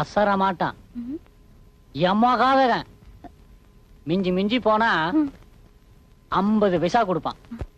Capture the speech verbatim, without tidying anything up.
அசர மாட்டான். எம்மாக்காக மிஞ்சி மிஞ்சி போனா ஐம்பது பைசா கொடுப்பான்.